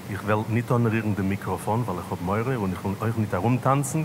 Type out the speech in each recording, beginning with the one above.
Ich will nicht honorieren das Mikrofon, weil ich habe Meure und ich will euch nicht herumtanzen.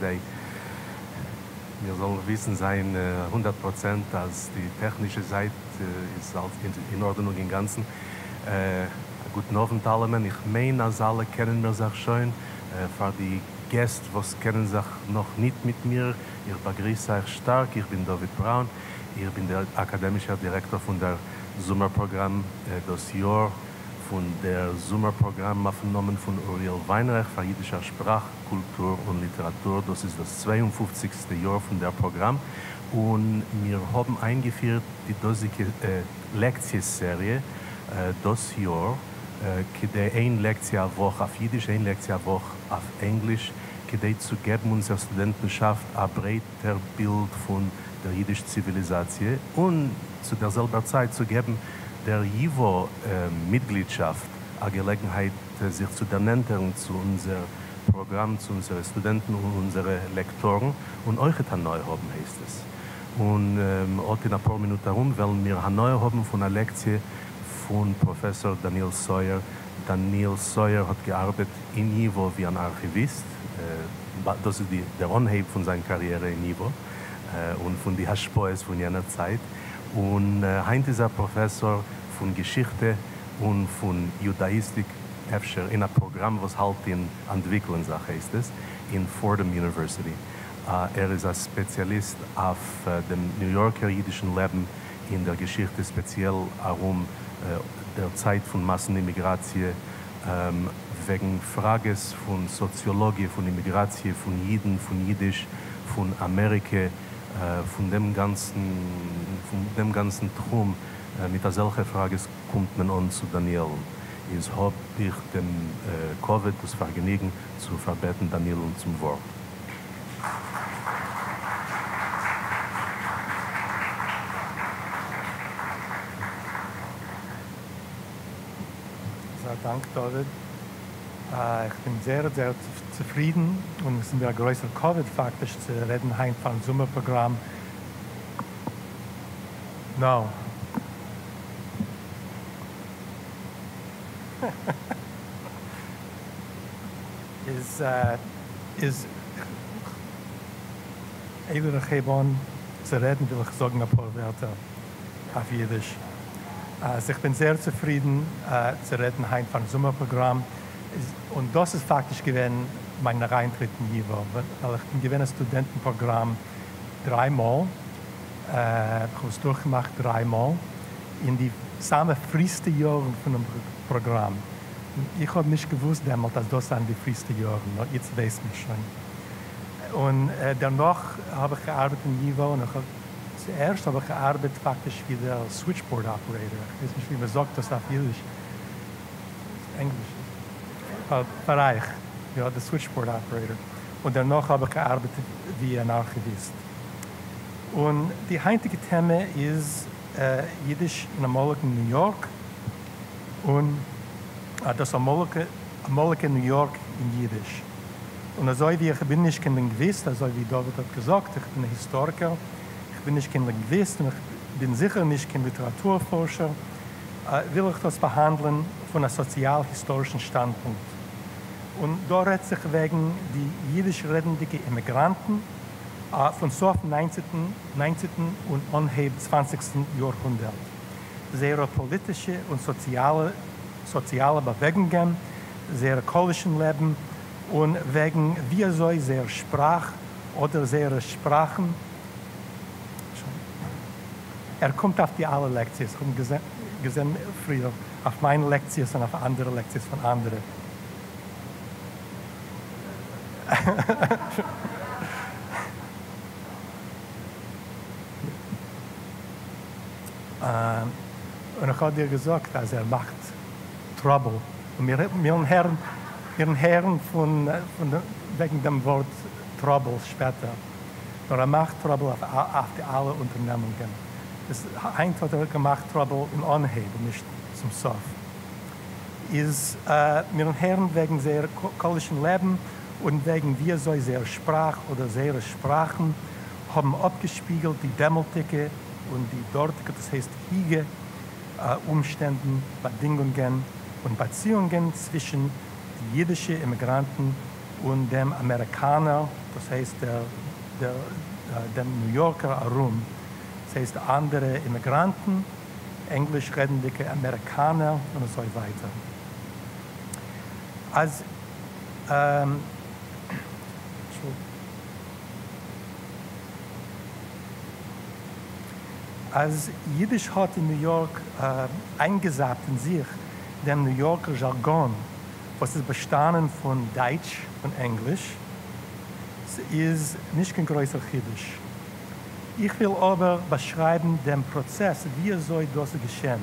Wir sollen wissen sein 100%, dass die technische Seite ist in Ordnung im Ganzen. Guten Abend alle. Ich meine, als alle kennen wir sich schon. Für die Gäste, die kennen sich noch nicht mit mir, ich begrüße euch stark. Ich bin David Braun. Ich bin der akademische Direktor von der Sommerprogramm. Das Jahr von der Sommerprogramm aufgenommen von Uriel Weinreich für jüdische Sprache, Kultur und Literatur. Das ist das 52. Jahr von der Programm. Und wir haben eingeführt die dosige Lektienserie das Jahr. Eine Lektion pro Woche auf Jiddisch, eine Lektion pro Woche auf Englisch, zu geben unserer Studentenschaft ein breiter Bild von der jüdischen Zivilisation und zu derselben Zeit zu geben, der JIVO-Mitgliedschaft eine Gelegenheit, sich zu ernennern zu unserem Programm, zu unseren Studenten und unseren Lektoren und euch ein neu haben, heißt es. Und auch in ein paar Minuten herum, weil wir ein neu haben von einer Lektion von Professor Daniel Sawyer. Daniel Sawyer hat gearbeitet in JIVO wie ein Archivist. Das ist der Anheb von seiner Karriere in JIVO und von den Haschpoes von jener Zeit. Und heute ist er Professor von Geschichte und von Judaistik in einem Programm, was halt in Entwicklung heißt es, in Fordham University. Er ist ein Spezialist auf dem New Yorker jüdischen Leben in der Geschichte, speziell herum der Zeit von Massenimmigration, wegen Frages von Soziologie, von Immigration, von Jiden, von Jiddisch, von Amerika, von dem ganzen Trum. Mit solchen Fragen kommt man an zu Daniel. Ich habe ich dem Covid das Vergnügen zu verbeten, Daniel und zum Wort. Danke, David. Ich bin sehr, sehr zufrieden und es ist ein größer Covid faktisch zu reden heim vom Sommerprogramm. No. is Eiler Gebon zu reden, will ich sagen ein paar Wörter auf Jiddisch. Also ich bin sehr zufrieden zu reden heim vom Sommerprogramm. Und das ist faktisch gewesen mein Reintritt in JIVO. Weil ich bin gewesen Studentenprogramm dreimal. Ich habe es durchgemacht dreimal. In die frühesten Jahre von dem Programm. Ich habe nicht gewusst damals, dass das sind die frühesten Jahre. Jetzt weiß ich schon. Und danach habe ich gearbeitet in JIVO. Und zuerst habe ich gearbeitet faktisch wie der Switchboard Operator. Ich weiß nicht, wie man sagt das auf Jiddisch. Englisch. Bereich, ja, der Switchboard Operator. Und danach habe ich gearbeitet wie ein Archivist. Und die heutige Thema ist Jiddisch in Amerika, New York. Und das Amerika New York in Jiddisch. Und also wie ich bin nicht kein Linguist, also wie David hat gesagt, ich bin ein Historiker. Ich bin nicht kein Linguist und ich bin sicher nicht kein Literaturforscher. Will ich das behandeln von einem sozialhistorischen Standpunkt. Und da redet sich wegen die jiddisch redenden Immigranten von so 19. und anheb 20. Jahrhundert. Sehr politische und soziale Bewegungen, sehr kölischen Leben und wegen wie soll sehr Sprach oder sehr Sprachen. Er kommt auf die alle Lektionen. Ich habe gesehen früher auf meine Lektionen und auf andere Lektionen von anderen. Und ich habe dir gesagt, dass macht Trouble. Und wir hören wegen dem Wort Trouble später. Aber macht Trouble auf alle Unternehmungen. Eins hat gemacht Trouble im Anheben, nicht zum Sof. Wir hören wegen sehr kölischen Leben und wegen wie so sehr Sprach oder sehr Sprachen haben abgespiegelt die dämmertige und die dortige, das heißt Hige, Umständen, Bedingungen und Beziehungen zwischen den jüdischen Immigranten und dem Amerikaner, das heißt dem New Yorker herum. Das heißt andere Immigranten, englisch redende Amerikaner und so weiter. Als Jiddisch hat in New York eingesagt in sich, dem New Yorker Jargon, was ist bestanden von Deutsch und Englisch, ist nicht kein größer Jiddisch. Ich will aber beschreiben den Prozess, wie soll das geschehen.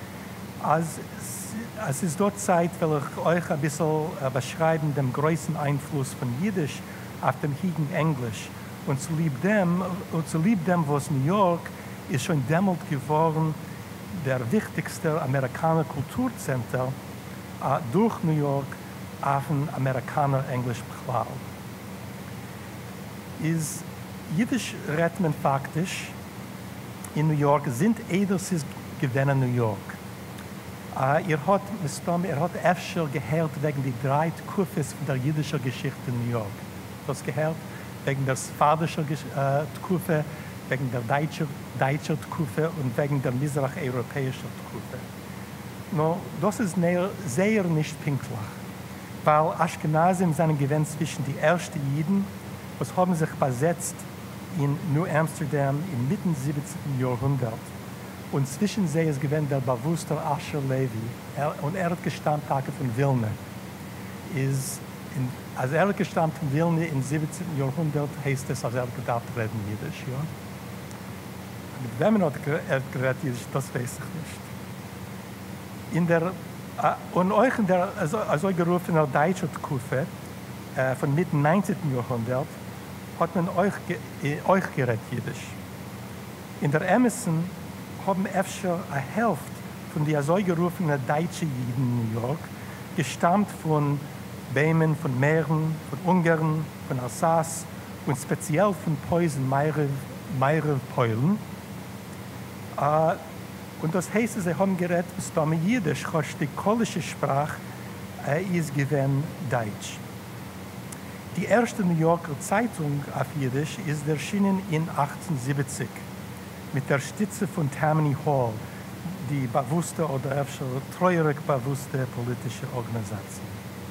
Es ist dort Zeit, will ich euch ein bisschen beschreiben, den größten Einfluss von Jiddisch auf dem heutigen Englisch. Und zu lieb dem, was New York ist schon damals geworden, der wichtigste amerikanische Kulturzentrum durch New York auf dem Amerikaner-Englisch beklau. Ist Jiddisch redet man faktisch in New York, sind Edelsis gewinnen New York. Hat öfter gehört wegen der 3 Kufes von der jüdischen Geschichte in New York. Das gehört wegen der sphadischen Kufe, wegen der deutschen Kufe und wegen der misrach-europäischen Kufe. No, das ist sehr nicht pinklich, weil Ashkenazim sind gewesen zwischen die ersten Jiden, was haben sich besetzt in New Amsterdam im mitten 17. Jahrhundert. Und zwischen sie ist gewesen der bewusste Asher Levi. Und hat gestammt von Wilna. Als hat gestammt von Wilna im 17. Jahrhundert, heißt es, als gedacht reden Jiddisch. Ja? Mit wem hat geredet Jiddisch, das weiß ich nicht. Und euch in der also gerufene deutsche Kufe von mitten 19. Jahrhundert hat man euch geredet Jiddisch. In der Emerson haben öfter eine Hälfte von den so gerufenen deutschen Jiden in New York gestammt von Böhmen, von Mähren, von Ungarn, von Alsace und speziell von Posen, Meirer-Polen. Und das heißt, sie haben geredet, dass damit Jiddisch, die kolische Sprache, ist gewesen Deutsch. Die erste New Yorker Zeitung auf Jiddisch ist erschienen in 1870 mit der Stütze von Tammany Hall, die bewusste oder treuerig bewusste politische Organisation.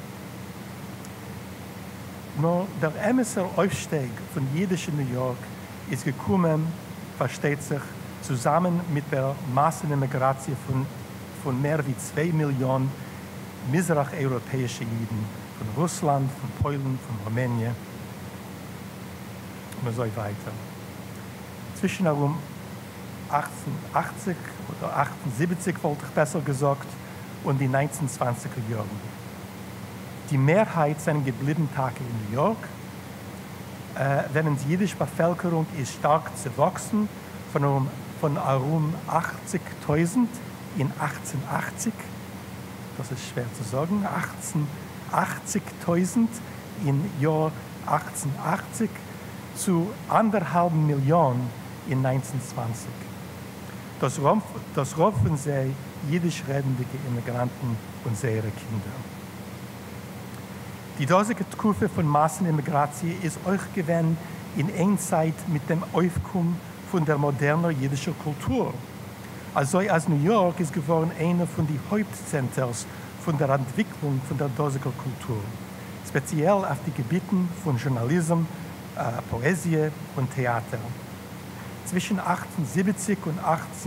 Nur der Emerser Aufstieg von jiddischen New York ist gekommen, versteht sich, zusammen mit der Massenmigration von mehr wie 2 Millionen misrach-europäische Jiden von Russland, von Polen, von Rumänien und so weiter. Zwischen 1880 oder 1870, wollte ich besser gesagt, und die 1920er Jahren. Die Mehrheit sind geblieben Tage in New York, während die jüdische Bevölkerung ist stark zu wachsen, von herum 80.000 in 1880, das ist schwer zu sagen, 80.000 im Jahr 1880 zu 1,5 Millionen in 1920. Das rufen sie jiddisch redende Immigranten und ihre Kinder. Die dosige Kurve von Massenimmigration ist euch gewesen in Einzeit mit dem Aufkommen von der modernen jiddischen Kultur. Also als New York ist geworden einer von den Hauptzentren von der Entwicklung von der dosigen Kultur, speziell auf die Gebieten von Journalismus, Poesie und Theater. Zwischen 1870 und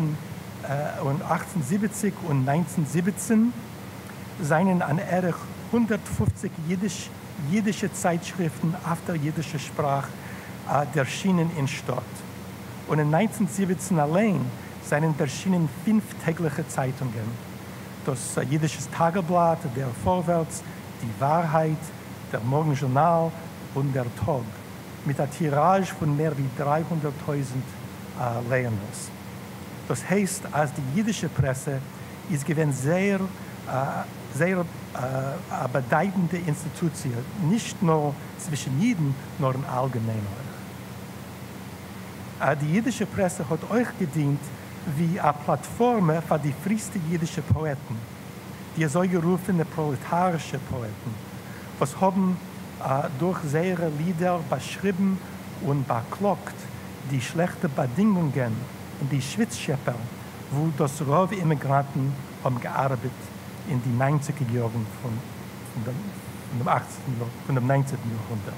1917 seien an erich 150 jiddische Zeitschriften auf der jiddischen Sprache erschienen in Stadt. Und in 1917 allein seien erschienen 5 tägliche Zeitungen. Das jiddische Tageblatt, der Vorwärts, die Wahrheit, der Morgenjournal und der Tag, mit einer Tirage von mehr wie 300.000 Lesers. Das heißt, als die jiddische Presse ist gewesen sehr bedeutende Institution, nicht nur zwischen Jiden, sondern allgemein. Die jiddische Presse hat euch gedient wie eine Plattform für die frühesten jiddischen Poeten. die so gerufene proletarische Poeten, was haben durch ihre Lieder beschrieben und beklagt die schlechten Bedingungen in die Schwitzschäppel, wo das Rove Immigranten haben gearbeitet in die 90er Jahren von dem 19. Jahrhundert.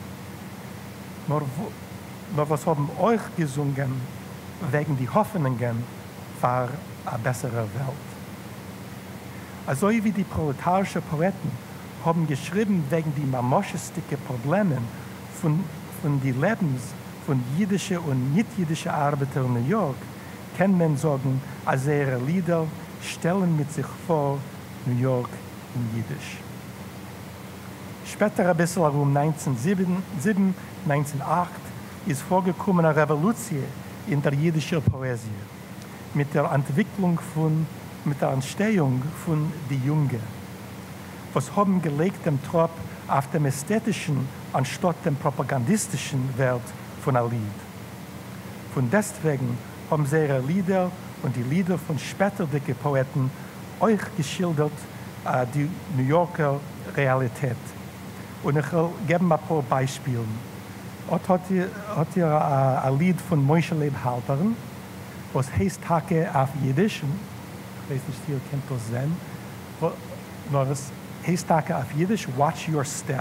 Nur was haben euch gesungen wegen die Hoffnungen für eine bessere Welt. Also wie die proletarischen Poeten haben geschrieben wegen die mamoschestischen Probleme von den Lebens von jüdischen und nicht-jüdischen Arbeitern in New York, kann man sagen, als ihre Lieder stellen mit sich vor New York in Jiddisch. Später, ein bisschen um 1907, 1908, ist vorgekommen eine Revolution in der jiddischen Poesie mit der Entstehung von die Jungen, was haben gelegt dem Trop auf dem ästhetischen anstatt dem propagandistischen Wert von einem Lied. Von deswegen haben sie ihre Lieder und die Lieder von späteren Poeten euch geschildert die New Yorker Realität. Und ich will geben ein paar Beispiele. Hat ihr ein Lied von Moshe Leib Halpern, was heißt Hake auf Jiddisch. Ich weiß nicht, ihr kennt das sehen. Nur das heißt Hake auf Jiddisch, Watch Your Step.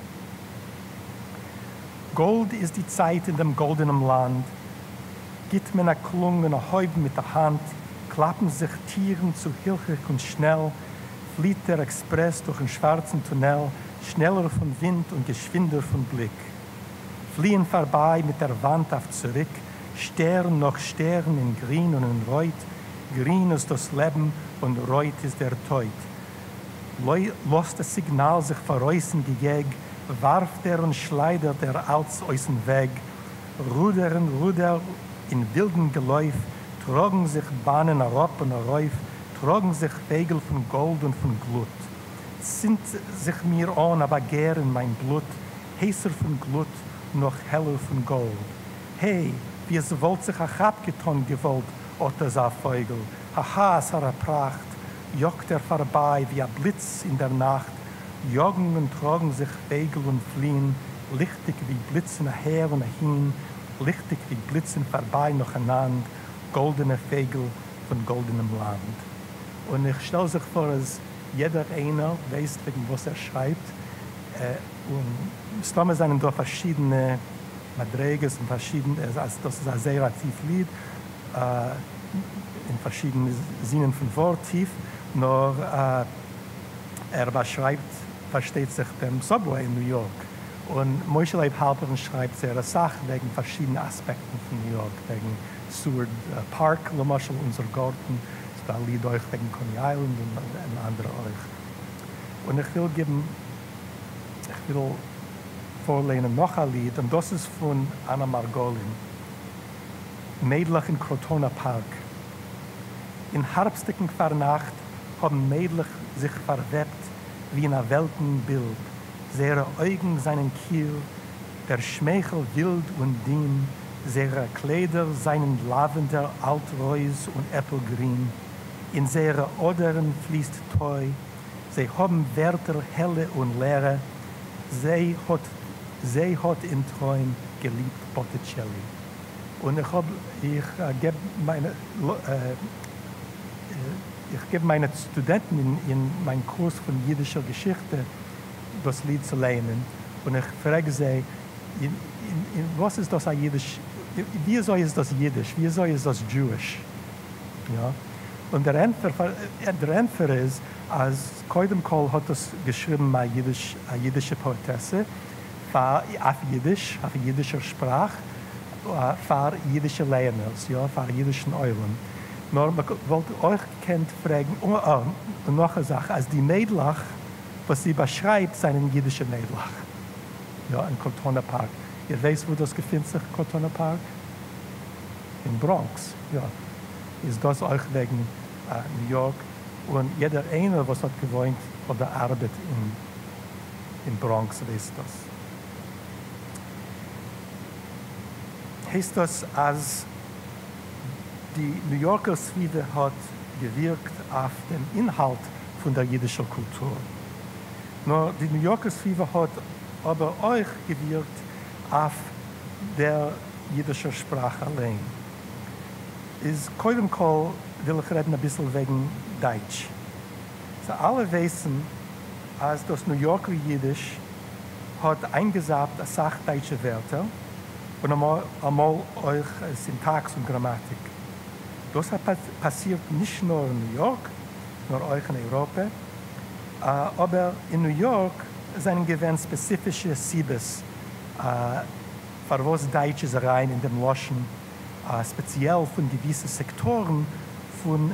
Gold ist die Zeit in dem goldenen Land. Gibt mir eine Klung und eine Häube mit der Hand, klappen sich Tieren zu hilfreich und schnell, flieht der Express durch einen schwarzen Tunnel, schneller von Wind und geschwinder von Blick. Fliehen vorbei mit der Wand auf zurück, Stern noch Stern in Grün und in Reut. Grün ist das Leben und Reut ist der Tod. Lässt das Signal sich verreißen gejäg, warft und schleidert als aus dem Weg. Ruder in wilden Geläuf, tragen sich Bahnen herab und herauf, tragen sich Fegel von Gold und von Glut. Sind sich mir an, aber gern mein Blut, heißer von Glut, noch heller von Gold. Hey, wie es wollt sich ein Abgeton gewollt, Otter sah Vögel. Haha, es hat Pracht, jockt vorbei wie ein Blitz in der Nacht. Joggen und tragen sich Fegel und fliehen, lichtig wie Blitzen her und hin, lichtig wie Blitzen vorbei nacheinander, goldene Fegel von goldenem Land. Und ich stelle sich vor, dass jeder einer weiß, wegen was schreibt. Und es sind da verschiedene Madriges und verschiedene, das ist ein sehr tief Lied, in verschiedenen Sinnen von Wort tief, nur er beschreibt, versteht sich dem Subway in New York. Und Moshe Leib Halpern schreibt sehr Sachen wegen verschiedenen Aspekten von New York, wegen Seward Park, unser Garten, das Lied euch wegen Coney Island und andere euch. Und ich will vorlesen noch ein Lied, und das ist von Anna Margolin. Mädlich in Crotona Park. In herbstigen Vernacht haben Mädlich sich verwebt wie in einem Weltenbild. Ihre Augen seinen Kiel, der Schmeichel wild und dien, ihre Kleider seinen Lavender, Altreus und Äppelgrün. In ihre Odern fließt Teu, sie haben Wörter helle und leere, sie hat in Träumen geliebt Botticelli. Und ich gebe meinen Studenten in meinem Kurs von jiddischer Geschichte das Lied zu lernen. Und ich frage sie, was ist das Jiddisch? Wie soll es das Jiddisch? Wie soll es das Jewish? Ja? Und der Entfer ist, als Koidem Kol hat das geschrieben, eine jiddische Poetesse, auf jiddischer Sprache, für jiddische Lerners, ja, für jiddischen Eulen. Nur man wollte euch kennt fragen, und noch eine Sache, als die Mädlach, was sie beschreibt, seinen jiddischen Mädlach, ja, in Crotona Park. Ihr wisst, wo das befindet sich, Crotona Park? In Bronx, ja. Ist das euch wegen New York? Und jeder eine, was hat gewohnt oder arbeitet in Bronx, weiß das. Heißt das, als die New Yorker Suite hat gewirkt auf den Inhalt von der jüdischen Kultur. Nur die New Yorker Fever hat aber euch gewirkt auf der jüdischen Sprache allein. Ist koidem kol will ich reden ein bisschen wegen Deutsch. So alle wissen, als das New Yorker Jiddisch hat eingesagt eine Sache deutsche Wörter und einmal euch Syntax und Grammatik. Das hat passiert nicht nur in New York, nur euch in Europa, aber in New York sind gewähnt spezifische Siebes, für was Deutsch ist rein in dem Loschen, speziell von gewissen Sektoren von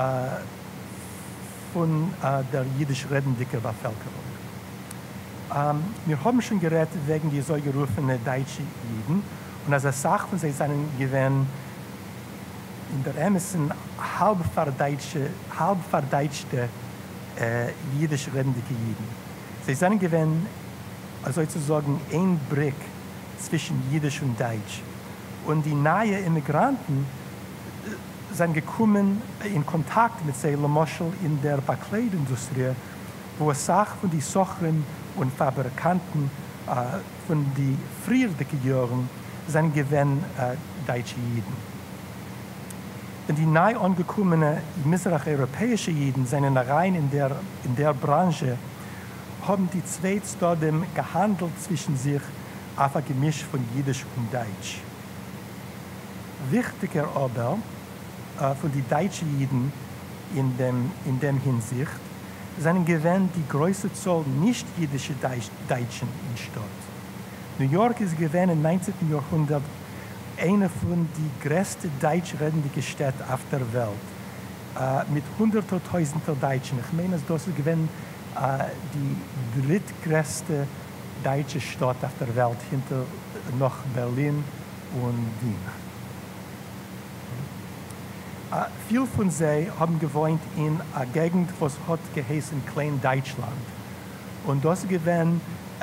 der jüdisch redenden Bevölkerung. Wir haben schon geredet wegen die so gerufenen deutschen Juden und als sagten, sie seien gewähnt in der Emerson halb verdeutschte jüdisch redende Juden. Sie seien gewähnt, sozusagen ein Brick zwischen Jiddisch und Deutsch. Und die neuen Immigranten sind gekommen in Kontakt mit der Moschel in der Bekleidungsindustrie, wo es sagt von den Sochern und Fabrikanten von den früheren Jahren sind gewähnt deutsche Jiden. Und die neu angekommenen mitteleuropäischen Jiden sind rein in der Branche, haben die zwei Staaten gehandelt zwischen sich auf ein Gemisch von Jiddisch und Deutsch. Wichtiger aber von den deutschen Jiden in dem Hinsicht sind gewähnt die größte Zahl nicht-jüdische Deutschen in Stadt. New York ist gewähnt im 19. Jahrhundert eine von den größten deutsch-redenden Städten auf der Welt, mit Hunderttausenden Deutschen. Ich meine, das ist gewähnt die drittgrößte deutsche Stadt auf der Welt, hinter noch Berlin und Wien. Viele von sie haben gewohnt in einer Gegend, was hat geheißen Klein Deutschland. Und das gewesen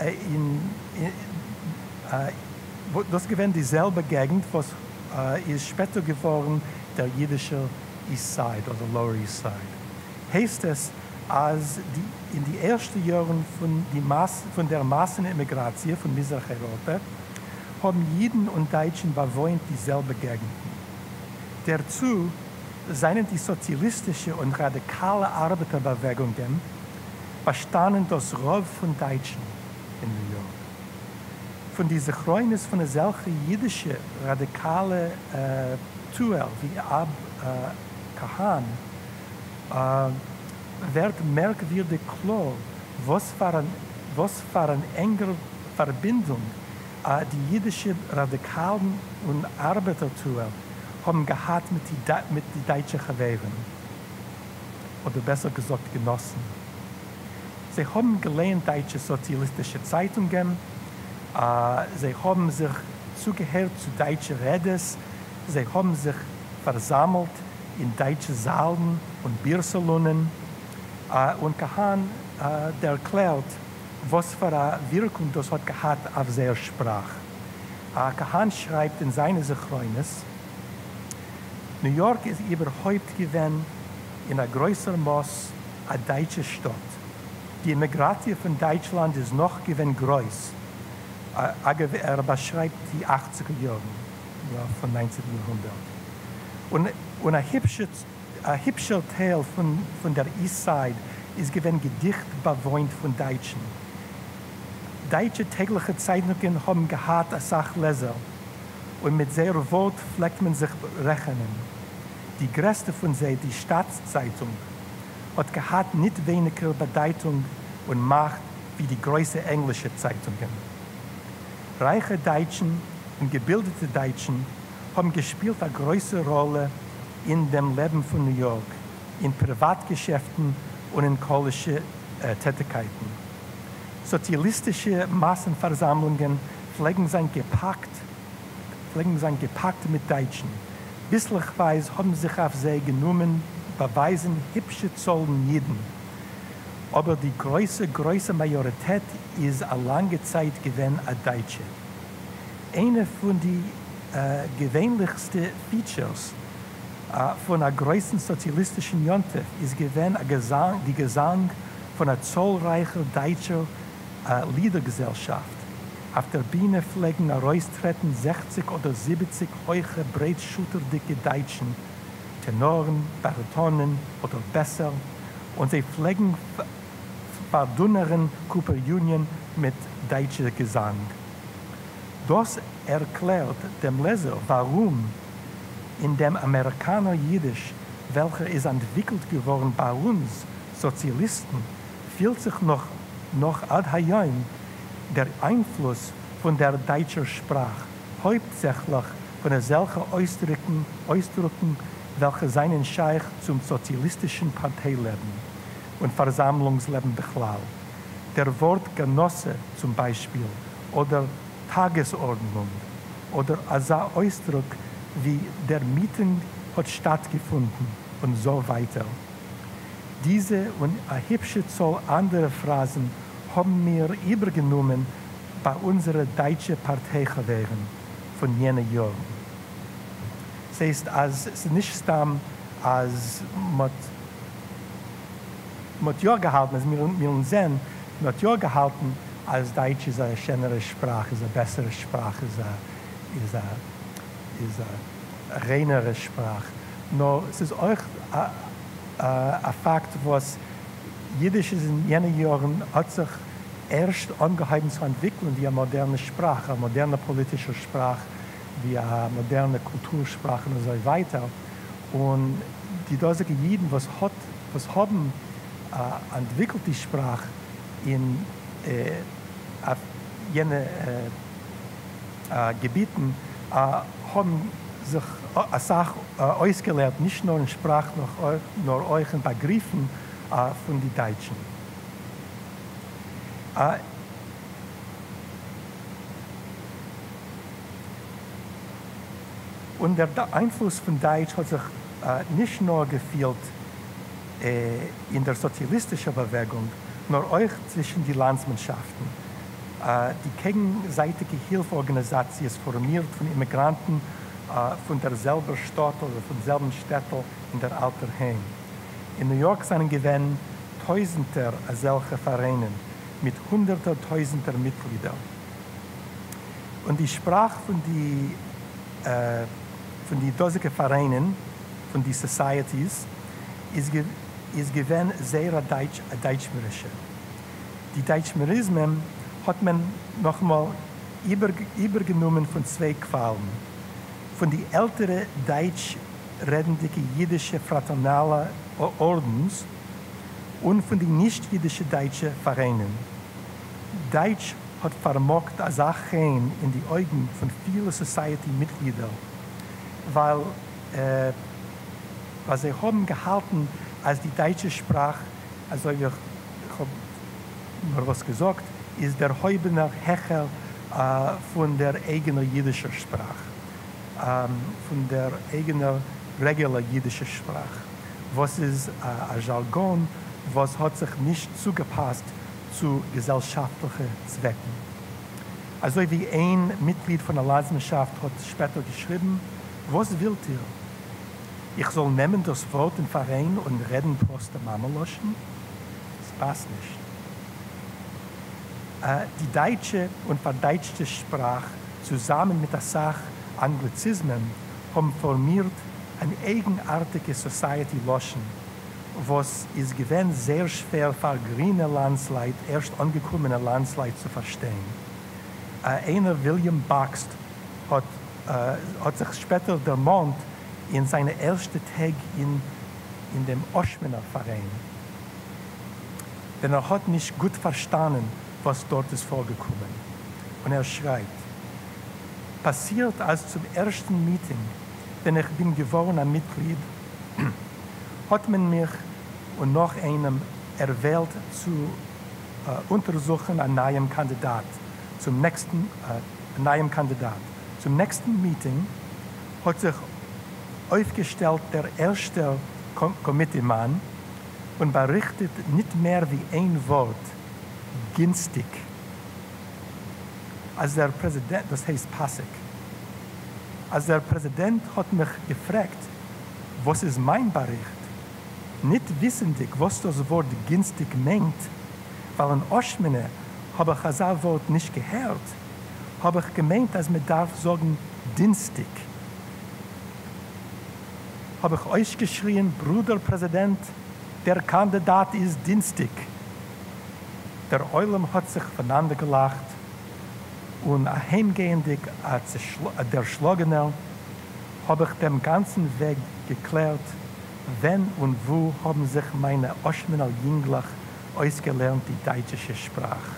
dieselbe Gegend, was ist später geworden der jüdische East Side oder Lower East Side. Heißt es, als in die ersten Jahren von der Massenimmigration von Mitteleuropa haben Juden und Deutschen bewohnt dieselbe Gegend. Dazu seien die sozialistische und radikale Arbeiterbewegungen verstanden das Rauf von Deutschen in New York. Von dieser Chronis von solchen jüdischen radikale Tuel wie Ab Kahan wird merkwürdig klar, was für eine enge Verbindung die jüdischen Radikalen und Arbeitertuel haben gehabt mit den deutschen Gewehren. Oder besser gesagt Genossen. Sie haben gelernt deutsche sozialistische Zeitungen, sie haben sich zugehört zu deutschen Redes, sie haben sich versammelt in deutschen Saalen und Biersalonen und Kahan erklärt, was für eine Wirkung das hat gehabt auf seine Sprache. Kahan schreibt in seiner Chronis, New York ist überhaupt gewesen in einer größeren Maß eine deutsche Stadt. Die Immigration von Deutschland ist noch gewesen groß. Er beschreibt die 80er Jahre von 19. Jahrhundert. Und ein hübscher Teil von der East Side ist gewesen dicht bewohnt von Deutschen. Deutsche tägliche Zeitungen haben gehabt als Sachleser. Und mit sehr Wort pflegt man sich rechnen. Die größte von sie, die Staatszeitung, hat gehabt nicht weniger Bedeutung und Macht wie die größten englischen Zeitungen. Reiche Deutschen und gebildete Deutschen haben gespielt eine große Rolle in dem Leben von New York, in Privatgeschäften und in kollegialen Tätigkeiten. Sozialistische Massenversammlungen pflegen sein gepackt mit Deutschen. Bislichweise haben sich auf sie genommen, beweisen hübsche Zollen Jiden. Aber die große Majorität ist eine lange Zeit gewesen eine Deutsche. Eine von den gewöhnlichsten Features von der größten sozialistischen Jontef ist gewesen die Gesang von einer zahlreichen deutschen Liedergesellschaft. Auf der Bühne pflegen heraustreten 60 oder 70 hohe, breitschulterdicke Deutschen, Tenoren, Baritonen oder Bässer, und sie pflegen verdünneren Cooper Union mit deutschem Gesang. Das erklärt dem Leser, warum in dem Amerikaner-Jiddisch, welcher ist entwickelt geworden bei uns Sozialisten, fühlt sich noch ad hayom der Einfluss von der deutschen Sprache, hauptsächlich von solchen Ausdrücken, welche seinen Scheich zum sozialistischen Parteileben und Versammlungsleben beklau. Der Wort Genosse zum Beispiel oder Tagesordnung oder als Ausdruck wie der Meeting hat stattgefunden und so weiter. Diese und eine hübsche Zahl anderer Phrasen haben wir übergenommen bei unserer deutschen Parteigewähren von jenen Jahren. Das heißt, als es nicht stammt, als mit Jahr gehalten, als wir sehen, mit Jahr gehalten, als Deutsch ist eine schönere Sprache, ist eine bessere Sprache, ist eine reinere Sprache. Nur es ist auch ein Fakt, was Jiddisch in jenen Jahren hat sich erst angehalten zu entwickeln wie eine moderne Sprache, eine moderne politische Sprache, wie eine moderne Kultursprache und so weiter. Und die dortigen Jiden, was haben entwickelt die Sprache in jenen Gebieten, haben sich eine Sache ausgelernt, nicht nur in Sprache, nur auch in Begriffen von den Deutschen. Und der Einfluss von Deutsch hat sich nicht nur gefühlt in der sozialistischen Bewegung, nur auch zwischen den Landsmannschaften. Die gegenseitige Hilfeorganisation ist formiert von Immigranten von derselben Stadt oder von derselben Städte in der alten Heim. In New York sind gewesen Tausender solcher Vereine mit Hunderter, Tausender Mitgliedern. Und die Sprache von den dortigen Vereinen, von den Societies, ist gewesen sehr deutschmürische. Die Deutschmürismen hat man nochmal übergenommen von zwei Quellen. Von den älteren deutsch-redenden jüdischen fraternalen Ordens und von den nicht-jüdischen deutschen Vereinen. Deutsch hat vermocht als Sachen in die Augen von vielen Society-Mitgliedern, weil sie haben gehalten, als die deutsche Sprache, also ich habe nur was gesagt, ist der Heubener Hecher von der eigenen jüdischen Sprache, von der eigenen regulären jüdischen Sprache. Was ist ein Jargon, was hat sich nicht zugepasst zu gesellschaftlichen Zwecken. Also wie ein Mitglied von der Landsmannschaft hat später geschrieben, was wollt ihr? Ich soll nehmen das Wort im Verein und reden Prost der Mama löschen? Das passt nicht. Die deutsche und verdeutschte Sprache zusammen mit der Sache Anglizismen haben formiert eine eigenartige Society löschen, was ist gewesen sehr schwer für grüne Landsleute, erst angekommene Landsleute zu verstehen. Einer William Baxt hat sich später der Mond in seine ersten Tag in dem Oshmener Verein. Denn er hat nicht gut verstanden, was dort ist vorgekommen. Und er schreibt, passiert als zum ersten Meeting, denn ich bin geworden ein Mitglied, hat man mich und noch einem erwählt zu untersuchen einen neuen Kandidat. Zum nächsten Meeting hat sich aufgestellt der erste Komiteemann und berichtet nicht mehr wie ein Wort, günstig. Als der Präsident, das heißt Passig, als der Präsident hat mich gefragt, was ist mein Bericht? Nicht wissendig, was das Wort günstig meint, weil in Oshmene habe ich das Wort nicht gehört, habe ich gemeint, dass man darf sagen, dienstig. Habe ich euch geschrien, Bruder Präsident, der Kandidat ist dienstig. Der Eulam hat sich voneinander gelacht und heimgehendig der Schlagene habe ich den ganzen Weg geklärt, wenn und wo haben sich meine Oshmenal Jünglach ausgelernt die deutsche Sprache.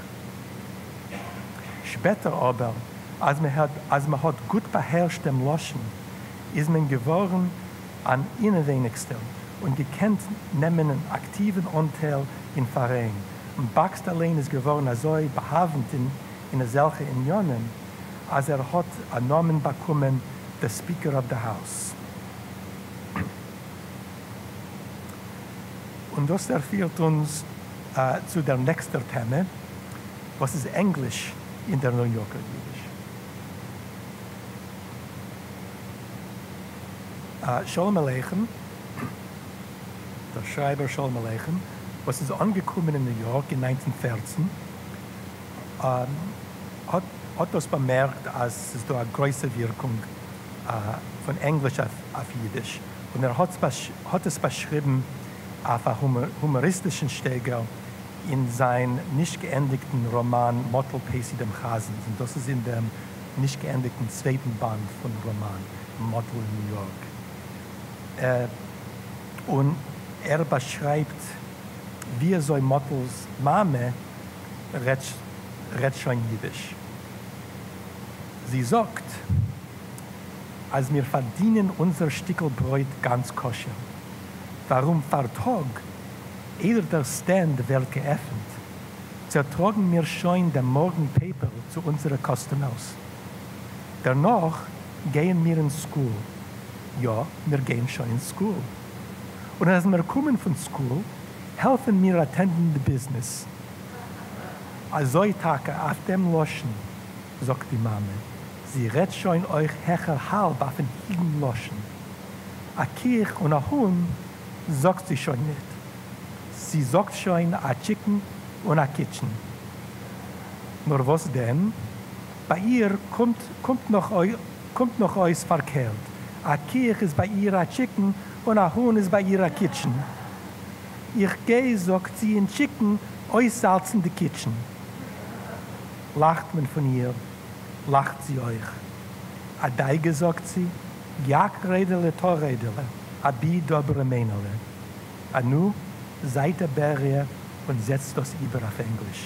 Später aber, als man hat gut beherrscht dem Loschen, ist man geworden an innenwenigsten und gekannt nehmen einen aktiven Anteil im Verein. Und Baxt allein ist geworden so behavend in solchen Unionen, als hat einen Namen bekommen, der Speaker of the House. Und das führt uns zu der nächsten Thema, was ist Englisch in der New Yorker Jiddisch. Shalom Aleichem, der Schreiber Shalom Aleichem, was ist angekommen in New York in 1914, hat das bemerkt, als es da eine große Wirkung von Englisch auf Jiddisch. Und hat es beschrieben auf einen humoristischen Steiger in seinem nicht geendigten Roman Motel Pacey dem Chasen. Und das ist in dem nicht geendigten zweiten Band von Roman Motel in New York. Und er beschreibt, wie so Motels Mame redet schon Jiddisch. Sie sagt, als wir verdienen unser Stückel Brot ganz koscher. Warum Tag, jeder der Stand wird geöffnet, zertragen wir schon den Morgenpaper zu unseren Customers. Danach gehen wir in School. Ja, wir gehen schon in School. Und als wir kommen von School, helfen wir attenden the business. Also Tage auf dem Loschen, sagt die Mama, sie redet schon euch hecher halb auf den Hiegen Loschen. A Kirch und a Huhn sagt sie schon nicht. Sie sagt schon a Chicken und a Kitchen. Nur was denn? Bei ihr kommt noch euch verkehrt. A Kirch ist bei ihr a Chicken und a Huhn ist bei ihr a Kitchen. Ich gehe, sagt sie, in Chicken, euch salzen die Kitchen. Lacht man von ihr, lacht sie euch. A Deige, sagt sie, Jagdredele, Torredele, a Bi dobre Menele. A nu, seid der Berge und setzt das über auf Englisch.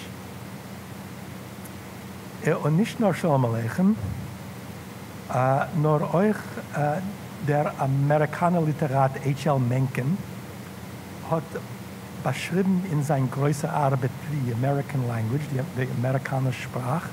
Und nicht nur Shalom Aleichem, nur euch, der Amerikaner Literat H.L. Mencken hat beschrieben in seiner größeren Arbeit die American Language, die amerikanische Sprache.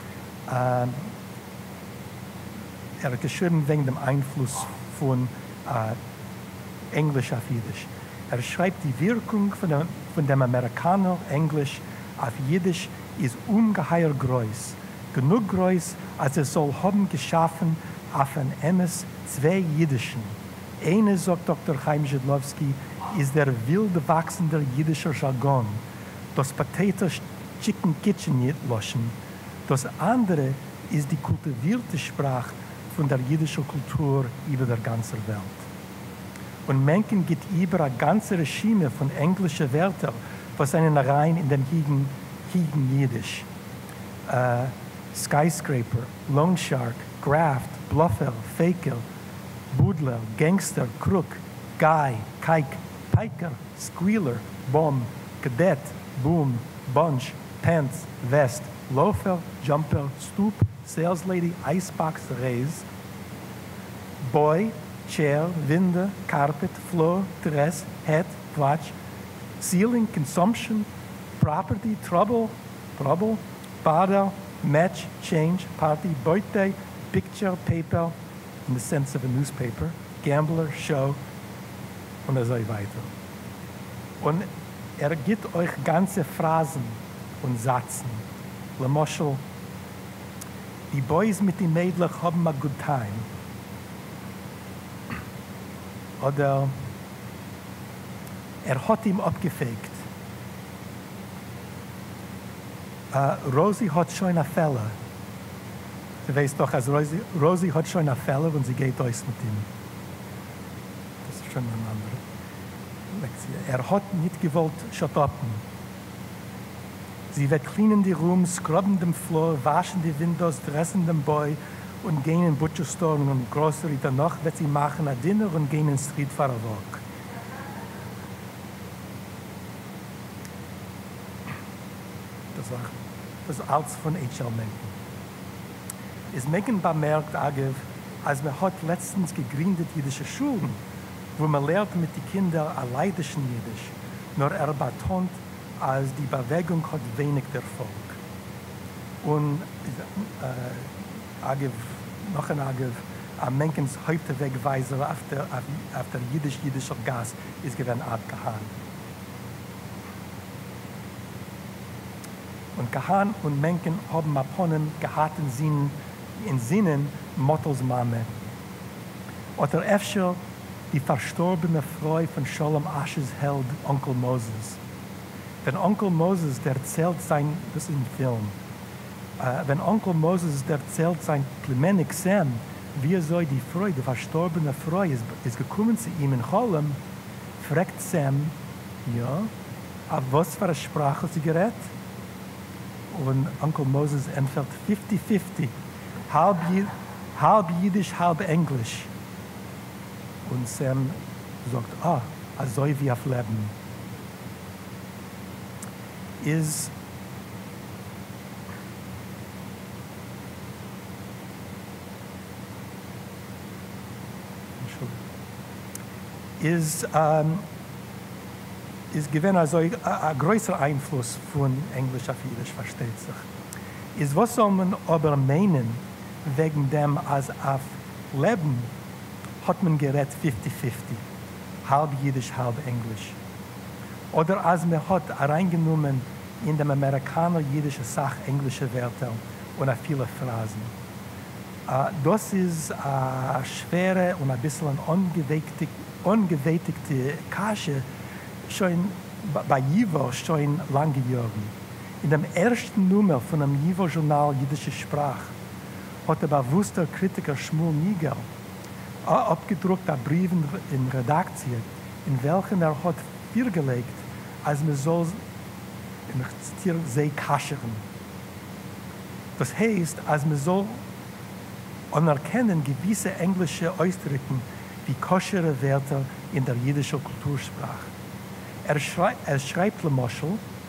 Er hat geschrieben wegen dem Einfluss von Englisch auf Jiddisch. Er schreibt, die Wirkung von dem Amerikaner Englisch auf Jiddisch ist ungeheuer groß. Genug groß, als es soll haben geschaffen auf ein MS zwei Jiddischen. Eine, sagt Dr. Chaim Zhidlowski, ist der wild wachsende jiddische Jargon, das Potato Chicken Kitchen loschen. Das andere ist die kultivierte Sprache von der jiddischen Kultur über der ganzen Welt. Und Mencken geht über eine ganze Regime von englischen Wörtern, was einen rein in den Hiegen Jiddisch. Skyscraper, Loan Shark, Graft, Bluffer, Faker, Boodler, Gangster, Crook, Guy, Kike, Piker, Squealer, Bomb, Cadet, Boom, Bunch, Pants, Vest, Loafer, Jumper, Stoop, Sales Lady, Icebox, Raise, Boy, Chair, Winde, Carpet, Floor, Dress, Head, Watch, Ceiling, Consumption, Property, Trouble, Bada, Match, Change, Party, Birthday, Picture, Paper, in the sense of a newspaper, Gambler, Show und so weiter. Und gibt euch ganze Phrasen und Sätzen. Le Moschel, die Boys mit den Mädchen haben a good time. Oder hat ihm abgefegt. Rosie hat schon eine Fälle. Du weißt doch, als Rosie hat schon eine Fälle und sie geht aus mit ihm. Das ist schon eine andere Lektion. Hat nicht gewollt shutappen. Sie wird cleanen die Rooms, scrubben den Floor, waschen die Windows, dressen den Boy und gehen in Butcher Store und Grocery. Danach wird sie machen ein Dinner und gehen in den Street für eine Walk. Das ist alles von H.L. Mencken. Ist Mencken bemerkt, als man hat letztens gegründet jüdische Schulen, wo man lernt mit den Kindern ein leidischen Jiddisch, nur betont, als die Bewegung hat wenig Erfolg. Und noch ein Menckens Hauptwegweiser auf der jüdischer Gas ist gewesen abgehauen. Und Kahan und Mencken haben Aponen gehabt in Sinnen Mottels Mame. Oder öfter die verstorbene Frau von Sholem Ashes Held, Onkel Moses. Wenn Onkel Moses erzählt sein, das ist ein Film, wenn Onkel Moses erzählt sein Klemenik Sam, wie soll die Frau, die verstorbene Frau, ist gekommen zu ihm in Cholem, fragt Sam, ja, auf was für eine Sprache sie gerät? Und Onkel Moses entfällt 50-50, halb Jiddisch, halb Englisch. Und Sam sagt, also wie auf Leben. Ist gewesen also ein größer Einfluss von Englisch auf Jiddisch, versteht sich. Ist, was soll man aber meinen, wegen dem, als auf Leben hat man gerät 50-50, halb Jiddisch, halb Englisch. Oder als man hat reingenommen in dem Amerikaner-jüdische Sache englische Wörter und viele Phrasen. Das ist eine schwere und ein bisschen ungewätigte Kasche, schon bei Jivo schon lange Jahre. In dem ersten Nummer von dem Jivo-Journal Jüdische Sprache hat der bewusste Kritiker Shmuel Nigel abgedruckt einen Brief in Redaktion, in welchen hat vorgelegt, als man soll sie kaschern. Das heißt, als man soll anerkennen gewisse englische Ausdrücke wie koschere Wörter in der jüdischen Kultursprache. Er schreibt le Moschel,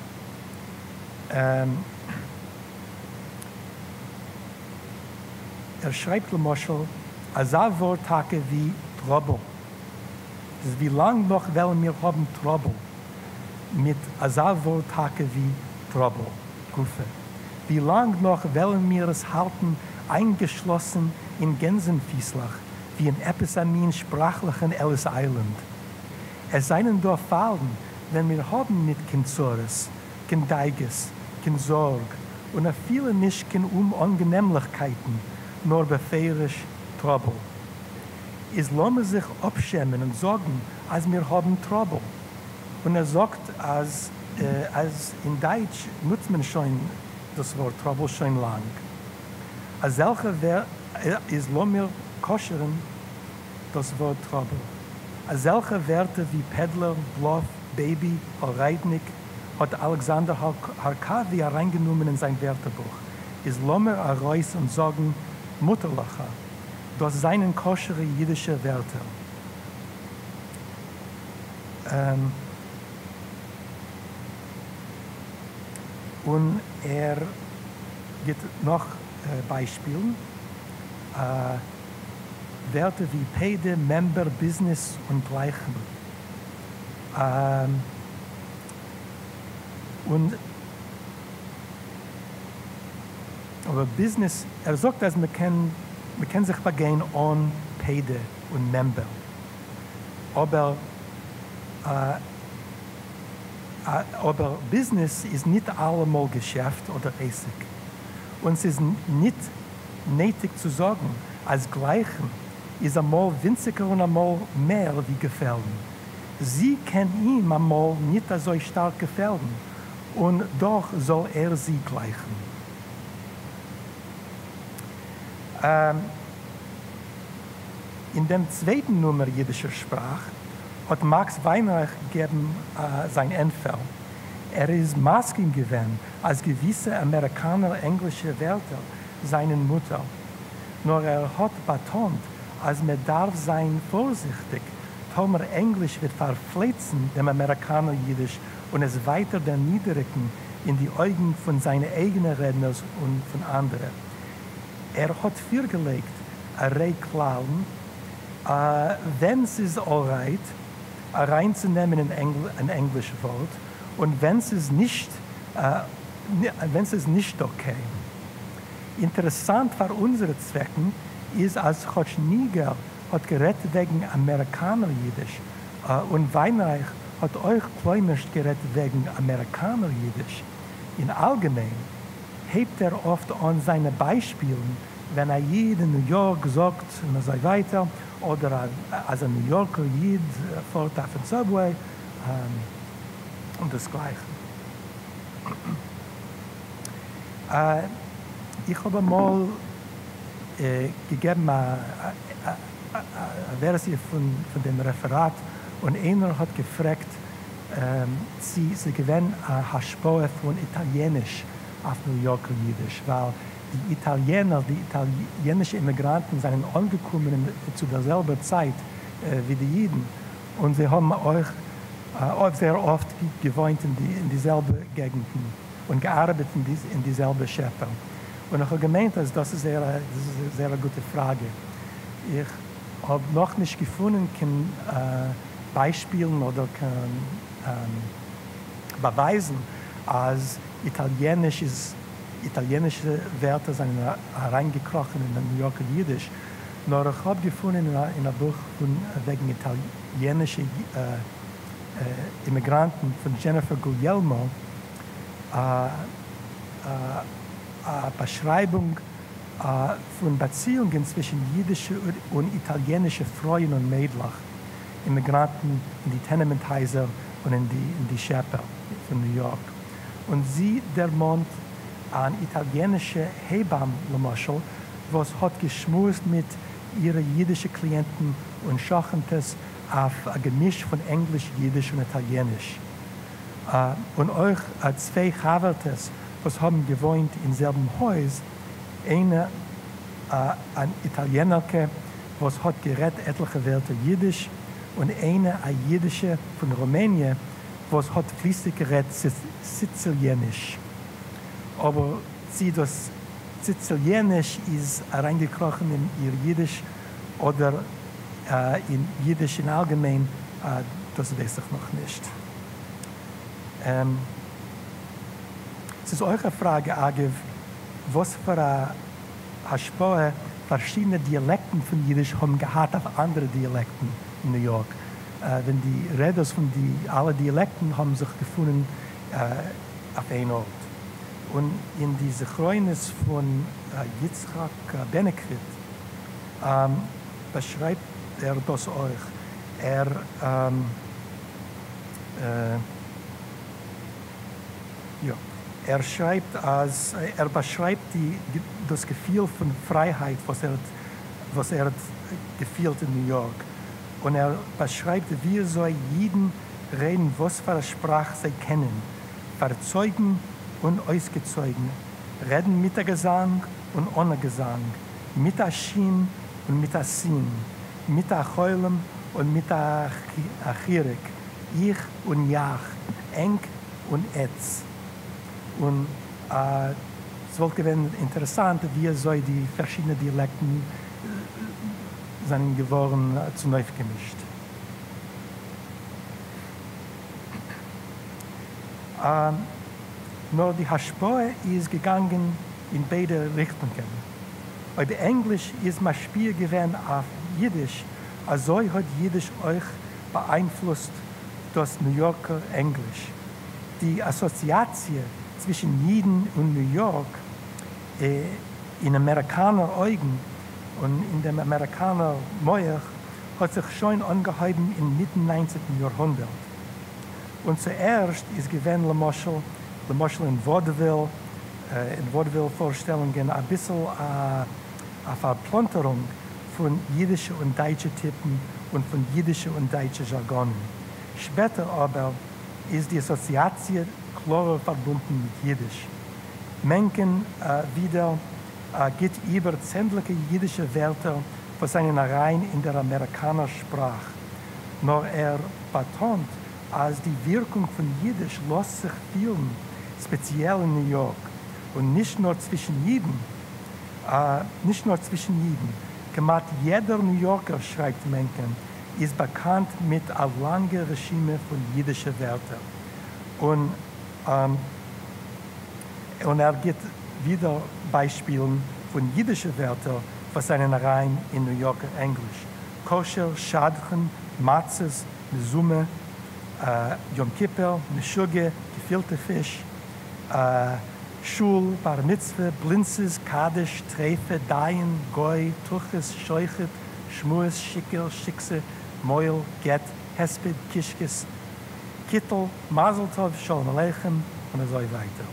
als ein Worthake wie Trouble. Das ist, wie lange noch wollen wir haben Trouble mit ein Worthake wie Trouble, Gufe. Wie lange noch wollen wir es halten, eingeschlossen in Gänsenfieslach, wie in Episamin sprachlichen Ellis Island. Es seien doch Fallen, wenn wir haben nicht kein Zores, kein Deiges, kein Sorg und viele nicht kein Ungenehmlichkeiten, nur befeirisch Trouble. Es lassen sich abschämen und sagen, als wir haben Trouble. Und sagt, als in Deutsch nutzt man schon das Wort Trouble schon lang. Als solche ist Lomir koscheren das Wort Trouble. Als solche Wörter wie Peddler, Bluff, Baby, Reitnik hat Alexander Harkavi reingenommen in sein Wörterbuch. Ist Lomir Reis und sagen Mutterlacher. Das seien koschere jüdische Wörter. Und er gibt noch Beispiele. Wörter wie Pede, Member, Business und Gleichen. Aber Business, er sagt, dass man kann sich begehen on Pede und Member. Aber Business ist nicht allemal Geschäft oder Essig. Und es ist nicht nötig zu sagen, als Gleichen ist einmal winziger und einmal mehr wie gefällen. Sie können ihm einmal nicht so stark gefällen, und doch soll sie gleichen. In dem zweiten Nummer jüdischer Sprache hat Max Weinreich gegeben sein Entfall. Ist Masken gewesen, als gewisse Amerikaner englische Wörter seinen Mutter. Nur hat betont, als man darf sein vorsichtig, Tomer Englisch wird verfletzen dem Amerikaner Jiddisch und es weiter erniedrigen in die Augen von seinen eigenen Redners und von anderen. Hat vorgelegt, Regeln, wenn es ist alright, reinzunehmen in ein englisches Wort, und wenn es ist nicht okay. Interessant für unsere Zwecken ist, als Niger hat gerettet wegen Amerikaner-Jiddisch und Weinreich hat euch Kleimisch gerettet wegen Amerikaner-Jiddisch. In allgemein hebt oft an seine Beispielen, wenn Jid in New York sagt, und so weiter, oder als ein New Yorker Jid fährt auf den Subway, und das Gleiche. Ich habe mal gegeben eine Version von dem Referat, und einer hat gefragt, sie gewinnen eine Haschpoe von Italienisch auf New Yorker Jiddisch, weil die Italiener, die italienischen Immigranten sind angekommen zu derselben Zeit wie die Jiden, und sie haben euch sehr oft gewohnt in dieselben Gegenden und gearbeitet in dieselben Städte. Und ich habe gemeint, das ist eine sehr gute Frage. Ich habe noch nicht gefunden, kann Beispielen oder kann beweisen, als italienische Wörter sind reingekrochen in den New Yorker Jiddisch. Nur ich habe gefunden in einem Buch wegen italienischen Immigranten von Jennifer Guglielmo eine Beschreibung von Beziehungen zwischen jüdischen und italienischen Frauen und Mädchen, Immigranten in die Tenementhäuser und in die Städte von New York. Und sie dermont an italienische Hebamme, was hat geschmust mit ihren jüdischen Klienten und schachend es auf ein Gemisch von Englisch, Jiddisch und Italienisch. Und euch zwei Havertes, was haben gewohnt in selben Haus, eine ein Italienerke, was hat geredet etliche Wörter Jiddisch, und eine Jiddische von Rumänien, was hat fließig geredet Sizilienisch. Aber sie das Sizilienisch ist reingekrochen in ihr Jiddisch oder in Jiddisch in allgemein, das weiß ich noch nicht. Es ist eure Frage, Agiv, was für eine Sprache verschiedene Dialekten von Jiddisch haben gehabt auf andere Dialekten in New York. Wenn die Reders von alle Dialekten haben sich gefunden auf einen Ort. Und in diese Chronis von Yitzchak Benekwit beschreibt das euch. Er beschreibt das Gefühl von Freiheit, was er gefühlt in New York. Und er beschreibt, wie soll jeden reden, was für eine Sprache sie kennen. Verzeugen und ausgezeugen. Reden mit der Gesang und ohne Gesang. Mit der Schien und mit der Sinn. Mit der Heulen und mit der Achirik. Ich und Jach. Eng und Etz. Und es wird interessant, wie soll die verschiedenen Dialekten sind geworden zu neu gemischt. Nur die Haschpoe ist gegangen in beide Richtungen. Bei Englisch ist mein Spiel gewesen auf Jiddisch, also hat Jiddisch euch beeinflusst das New Yorker Englisch. Die Assoziation zwischen Jiden und New York in Amerikaner Augen und in dem Amerikaner Meuer hat sich schon angeheben im Mitte 19. Jahrhundert. Und zuerst ist gewesen Le Moschel in Vaudeville Vorstellungen ein bisschen eine Verplonterung von jüdischen und deutschen Typen und von jüdischen und deutschen Jargonen. Später aber ist die Assoziation klarer verbunden mit Jiddisch. Mencken wieder geht über sämtliche jüdische Wörter für seine Reihen in der amerikanischen Sprache. Nur betont, als die Wirkung von Jiddisch lässt sich fühlen, speziell in New York. Und nicht nur zwischen Jiden. Gemacht jeder New Yorker, schreibt Mencken, ist bekannt mit einem langen Regime von jüdischen Wörtern. Und gibt wieder Beispiele von jüdischen Wörtern für seine Reihen in New Yorker Englisch. Kosher, Schadchen, Matzes, Mesume, Yom Kippur, Meshuggah, gefüllte Fisch, Schul, Bar Mitzvah, Blinzes, Kaddish, Treife, Dayen, Goy, Tuches, Scheuchet, Schmues, Schickel, Schickse, Moil, Get, Hesped, Kischkes, Kittel, Mazel Tov, Shalom Aleichem und so weiter.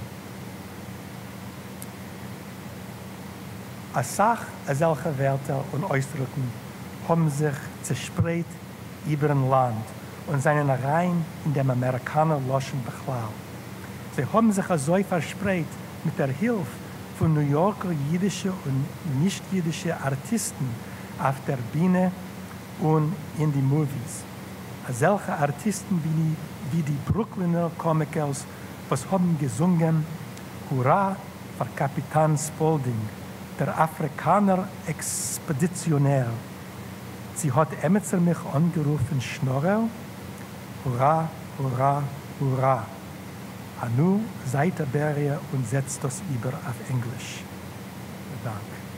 Als solche Wörter und Ausdrücken haben sich zerspreit über ein Land und seinen Reihen in dem Amerikaner Loschen beklau. Sie haben sich so verspreit mit der Hilfe von New Yorker jüdischen und nicht-jüdischen Artisten auf der Bühne und in die Movies. Solche Artisten wie die Brooklyner Comicals, was haben gesungen, Hurra für Kapitän Spaulding, der Afrikaner Expeditionär. Sie hat Emetzer mich angerufen, Schnorrel, Hurra, Hurra, Hurra. Anu seid der Berge und setzt das über auf Englisch. Dank.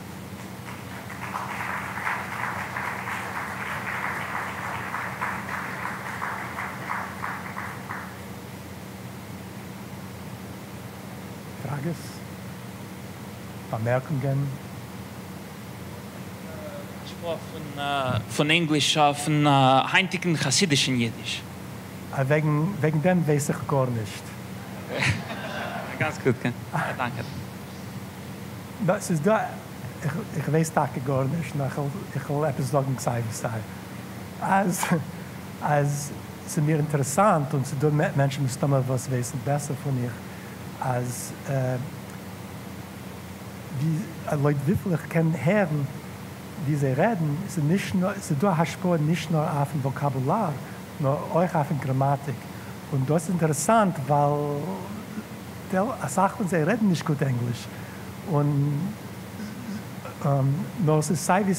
Fragen? Bemerkungen? Ich sprach von Englisch auf einen heutigen chassidischen Jiddisch. Wegen dem weiß ich gar nicht. Ganz gut, ja, danke. Das ist da, ich weiß das gar nicht, ich will etwas sagen, als es mir interessant und es tun Menschen müssen immer was wissen, besser von ihr, als wie Leute wirklich können hören, wie sie reden, ist nicht nur, nicht nur auf dem Vokabular, nur auch auf der Grammatik. Und das ist interessant, weil Sachen, sie reden nicht gut Englisch. Und nur es ist ein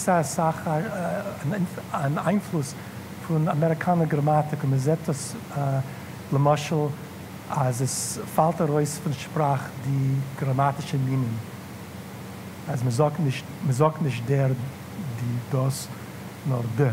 Einfluss von amerikanischer Grammatik. Und man sieht das, Le Moschel, als es fällt heraus von Sprache die grammatische Minen. Also man sagt nicht der, die, das, nur der.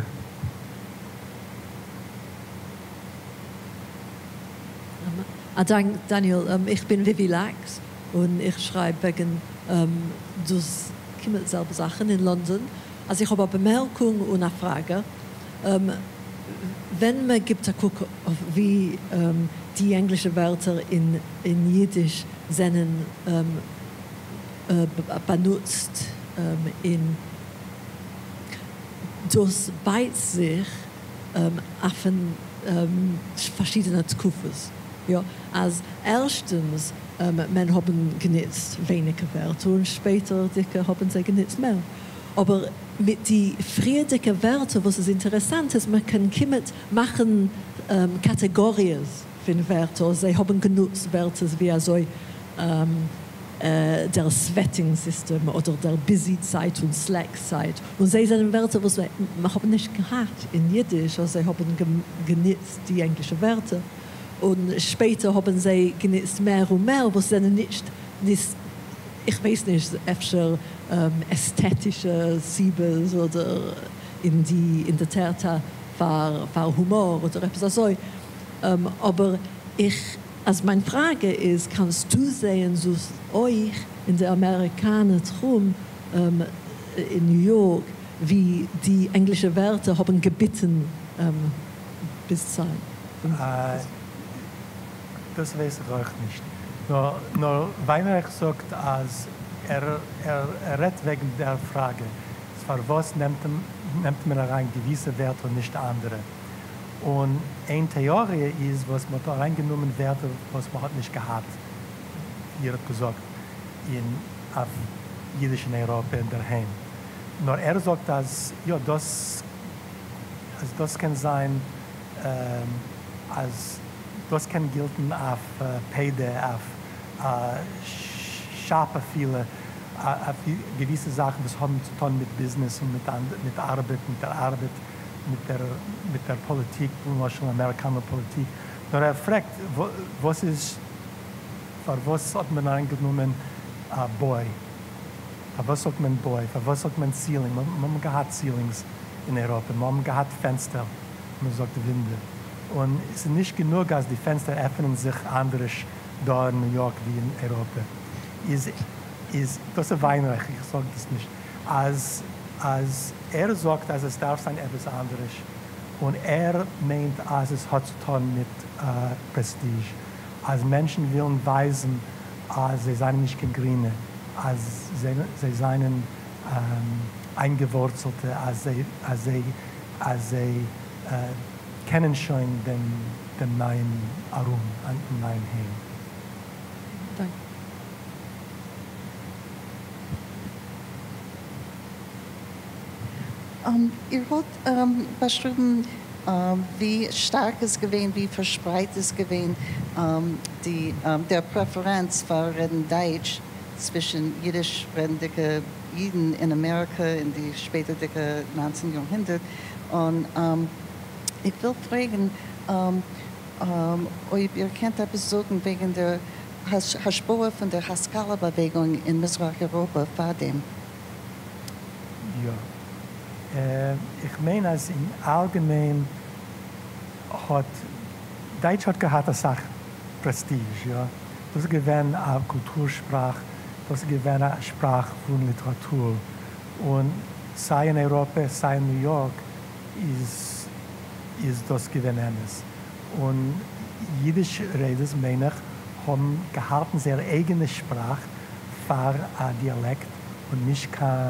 Daniel, ich bin Vivi Lax und ich schreibe wegen das selbe Sachen in London. Also ich habe eine Bemerkung und eine Frage. Wenn man gibt gucken, wie die englischen Wörter in Jiddisch sind benutzt, das beißt sich auf verschiedene Kufers. Ja, als erstens, man haben genutzt weniger Wörter und später haben sie genutzt mehr. Aber mit den friedlichen Wörtern, was ist interessant ist, man kann machen Kategorien für Wörter. Sie haben genutzt Wörter wie also der Sweating-System oder der Busy-Zeit und Slack-Zeit. Und sie sind Wörter, die man haben nicht gehabt in Jiddisch, also sie haben genutzt die englischen Wörter. Und später haben sie genutzt mehr und mehr, was dann nicht ich weiß nicht, öfter ästhetische Siebes oder in der Theater für Humor oder etwas so. Aber also meine Frage ist, kannst du sehen, dass euch in der Amerikaner drum in New York, wie die englische Wörter haben gebeten bis sein. Das weiß ich auch nicht. Nur Weinreich sagt, als er redet wegen der Frage, für was nimmt man rein gewisse Werte und nicht andere. Und eine Theorie ist, was man da reingenommen wird, was man hat nicht gehabt. Ihr habt gesagt, auf Jiddisch in Europa in daheim. Nur sagt, dass ja, das kann sein, als das kann gelten auf Pede, auf scharfe viele, auf gewisse Sachen, das haben zu tun mit Business und mit der Arbeit, mit der Politik, zum Beispiel amerikanische Politik. Nur fragt, was hat man angenommen, Boy? Für was sagt man Boy? Für was sagt man Ceiling? Man hat gehabt Ceilings in Europa, man hat gehabt Fenster, man sagt Winde. Und es ist nicht genug, als die Fenster öffnen sich anders da in New York wie in Europa. Das ist Weinreich, ich sage das nicht. Als sagt, als es darf sein etwas anderes. Und meint, als es hat zu tun mit Prestige. Als Menschen wollen weisen, als sie seien nicht Grüne, als sie seien Eingewurzelte, als sie kennen schon den neuen Arum, den neuen Heim. Danke. Ihr habt beschrieben, wie stark es gewesen, wie verspreitet es gewesen, der Präferenz für Reden Deutsch zwischen jiddisch-redendicke Jiden in Amerika in die späte 19. Jahrhundert. Und ich will fragen, ob ihr kennt etwas sagen wegen der Spur von der Haskalah-Bewegung in Mitteleuropa vor dem? Ja. Ich meine, als im Allgemeinen Deutsch hat gehabt eine Sache, Prestige. Ja. Das gewinnt eine Kultursprache, das gewinnt eine Sprache von Literatur. Und sei in Europa, sei in New York, ist das Gewinnendes. Und Jiddisch Reders, meine ich, haben gehalten ihre eigene Sprache für ein Dialekt und nicht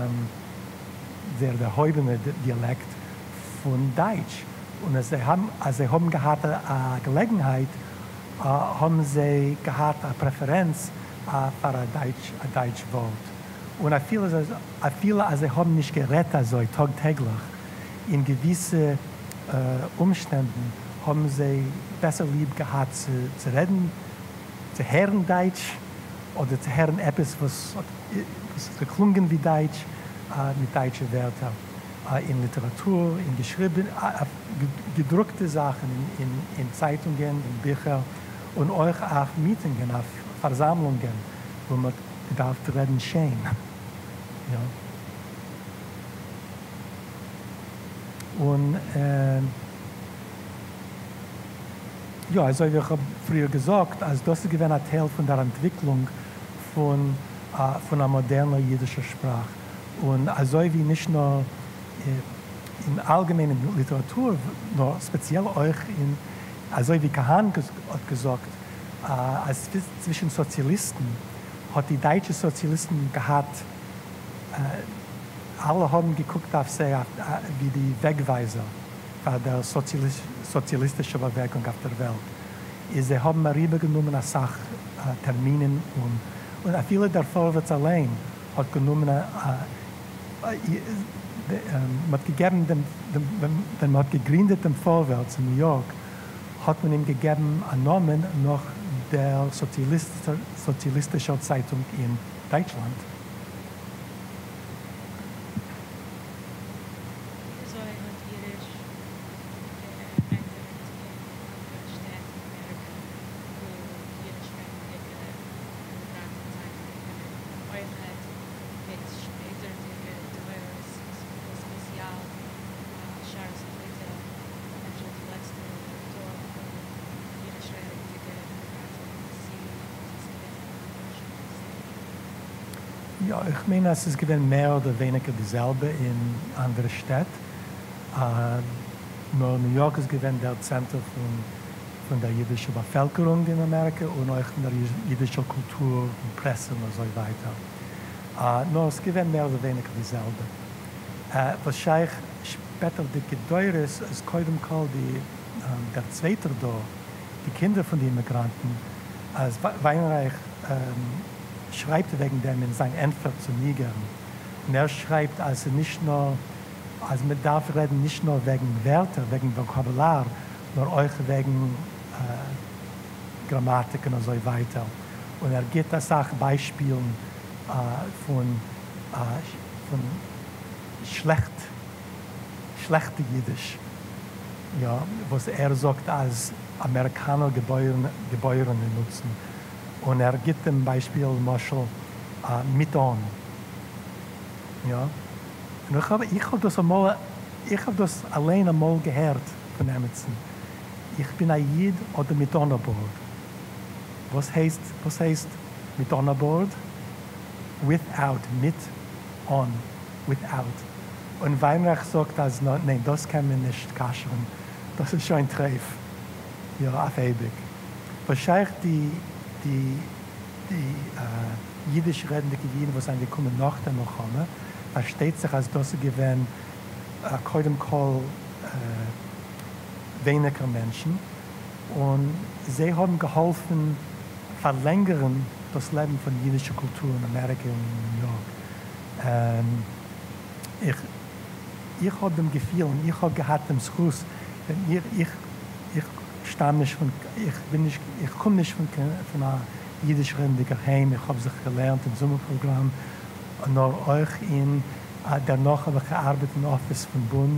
der häubende Dialekt von Deutsch. Und als sie haben gehabt eine Gelegenheit, haben sie gehabt eine Präferenz für ein Deutsch Wort. Und viele, als sie haben nicht geredet, also tagtäglich, in gewissen Umständen haben sie besser lieb gehabt zu reden, zu hören Deutsch oder zu hören etwas, was geklungen wie Deutsch, mit deutschen Wörtern. In Literatur, in gedruckte Sachen, in Zeitungen, in Büchern und auch auf Meetingen, auf Versammlungen, wo man darf reden schön. Ja. Und ja, also ich habe früher gesagt, also das ist ein Teil von der Entwicklung von einer modernen jiddischen Sprache. Und also wie nicht nur in allgemeinen Literatur, nur speziell euch also wie Kahan hat gesagt, als zwischen Sozialisten hat die deutschen Sozialisten gehabt, alle haben geguckt auf sie wie die Wegweiser der sozialistischen Bewegung auf der Welt. Sie haben rübergenommen eine Sache, Terminen und viele der Vorwärts allein hat genommen, man hat gegeben, wenn man hat gegründet dem Vorwärts in New York, hat man ihm gegeben einen Namen nach der sozialistischen Zeitung in Deutschland. Ja, ich meine, es ist gewesen mehr oder weniger dieselbe in anderen Städten. Nur New York ist gewesen der Zentrum von der jüdischen Bevölkerung in Amerika und auch in der jüdischen Kultur und Presse und so weiter. Nur es gewesen mehr oder weniger dieselbe. Wahrscheinlich später die Gedauer ist kaum der Zweite da, die Kinder von den Immigranten, als Weinreich schreibt wegen dem in sein Entwurf zu Niger. Und er schreibt, also man darf reden nicht nur wegen Wörter, wegen Vokabular, nur auch wegen Grammatik und so weiter. Und er gibt das auch Beispielen von schlechte Jiddisch, ja, was er sagt als Amerikaner Gebäude nutzen. Und er gibt dem Beispiel Marshall Miton. Ja. Und ich hab das allein einmal gehört von Emerson. Ich bin ein Jid oder mit on board. Was heißt mit on board? Without, mit on, without. Und Weinreich sagt also, nein, das kann man nicht kaschern. Das ist schon ein Treff. Ja, auf ewig. Wahrscheinlich die jüdisch redende Jiden, die sind gekommen nach der Milchome, versteht sich als das gewesen, kaum weniger Menschen. Und sie haben geholfen, verlängern das Leben von jüdischer Kultur in Amerika und New York. Ich habe dem Gefühl und ich habe gehabt dem Schuss, ich stamme nicht von, ich komme nicht von einer jüdisch redenden Heim. Ich habe sich gelernt im Sommerprogramm, nur euch danach habe ich gearbeitet im Office vom Bund.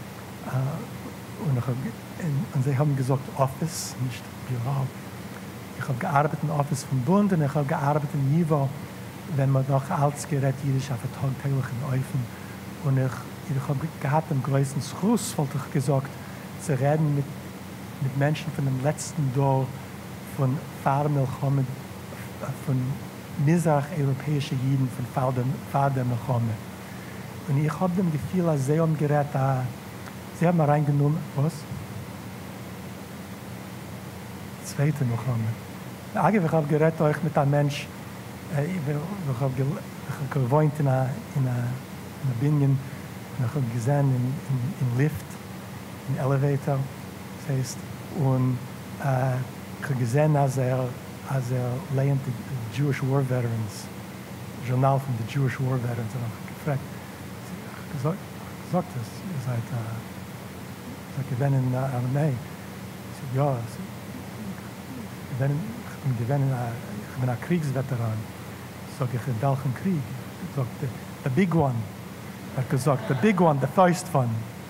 Und sie haben gesagt Office, nicht Büro. Ich habe gearbeitet im Office vom Bund und ich habe gearbeitet in Nivo, wenn man noch als Gerät Jiddisch auf der tagtäglichen Öfen. Und ich habe gehabt den größten Schuss, wollte ich gesagt, zu reden mit Menschen von dem letzten Dorf von Milchome, von misrach-europäischen Jiden, von Vater Milchome. Und ich habe dem Gefühl, als sie haben gerät, sie haben reingenommen, was? Zweite Milchome. Ich habe gerät euch mit einem Mensch, ich habe gewohnt in einer Binien, und ich habe gesehen im Lift, im Elevator, das heißt, und ich habe gesehen, als er lehnt die Jewish War Veterans, Journal von den Jewish War Veterans, und ich habe gefragt, sagt das, ihr seid gewinnen in der Armee. Ich sage, ja, ich bin ein Kriegsveteran. Sag ich, in welchem Krieg? Ich sage, the big one. Er hat gesagt, the big one, the first one.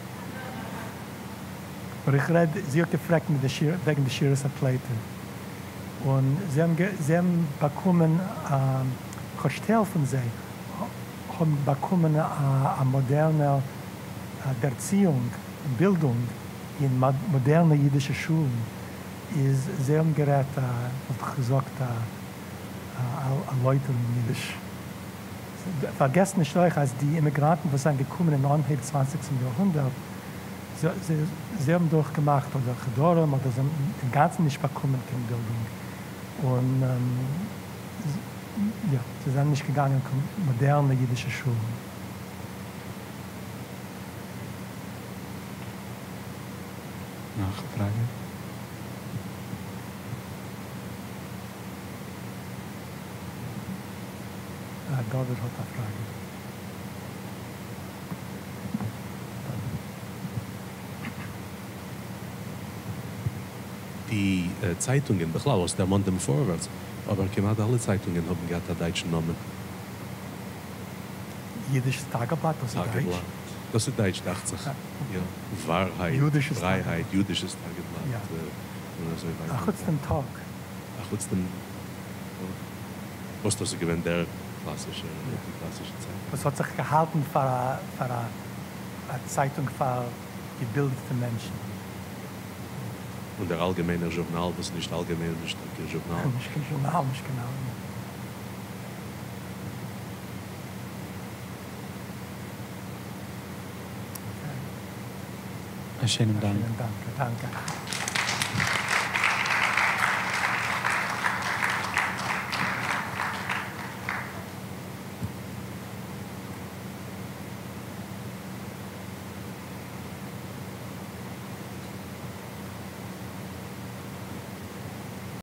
Und sie hat gefragt wegen der Shiras Athleten. Und sie haben bekommen, Hostel von sie, haben bekommen eine moderne Erziehung, Bildung in modernen jüdischen Schulen. Sie haben gerät, hat gesagt, Leute in Jiddisch. Vergesst nicht euch, als die Immigranten, die sind gekommen im 20. Jahrhundert, sie haben durchgemacht, oder Gedorum, oder sie haben im Ganzen nicht bekommen, keine Bildung. Und ja, sie sind nicht gegangen in moderne jüdische Schulen. Nachfrage? David hat eine Frage. Die Zeitungen, klar, aus der Montem vorwärts, aber knapp alle Zeitungen haben gehabt einen deutschen Namen. Jüdisches Tageblatt, das ist Deutsch. Das ist Deutsch, dachte ich. Ja. Wahrheit, Jüdisches Freiheit, Tageblatt. Jüdisches Tageblatt. Ja. Und so weiter. Ach, jetzt den Tag. Ach, jetzt den... Was das gewinnt, die klassische Zeit. Das hat sich gehalten für eine Zeitung für gebildete Menschen. Und der allgemeine Journal, das ist nicht allgemein, nicht ein Journal. Nicht kein Journal, nicht genau. Schönen Dank. Vielen Dank. Danke.